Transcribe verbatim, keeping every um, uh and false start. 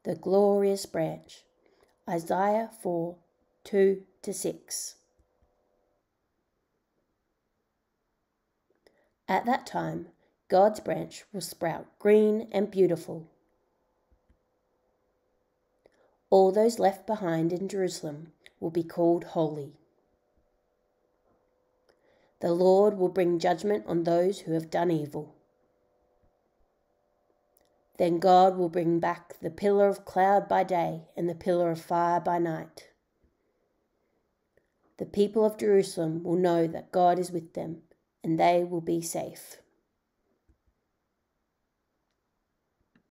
the glorious branch. Isaiah four, two to six. At that time, God's branch will sprout green and beautiful. All those left behind in Jerusalem will be called holy. The Lord will bring judgment on those who have done evil. Then God will bring back the pillar of cloud by day and the pillar of fire by night. The people of Jerusalem will know that God is with them, and they will be safe.